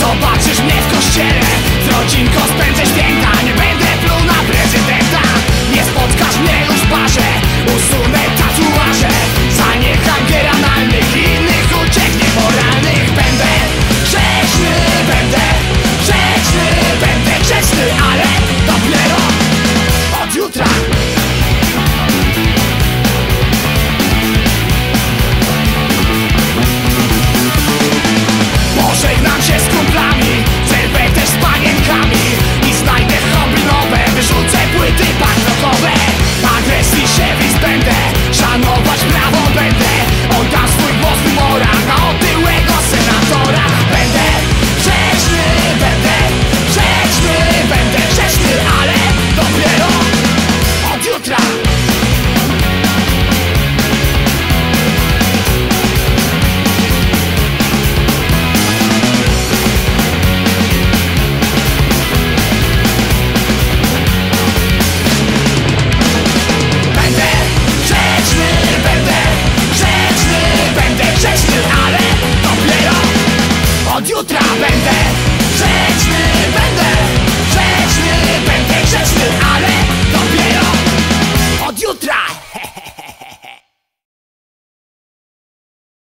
Zobaczysz mnie w kościele, z rodzinką spędzę święta. Nie będę pluł na prezydenta. Nie spotkasz mnie już w barze, usunę tatuaże. Zaniecham gier analnych i innych uciek niemoralnych. Będę grzeczny, będę grzeczny, będę grzeczny, ale dopiero od jutra. Pożegnam się z kumplami, zerwę też z panienkami i znajdę hobby nowe, wyrzucę płyty bankrokowe. Agresji się wyzbędę, szanować prawo będę. Oddam swój głos wymorach na otyłego senatora. Będę grzeczny, będę grzeczny, będę grzeczny, ale dopiero od jutra. Od jutra będę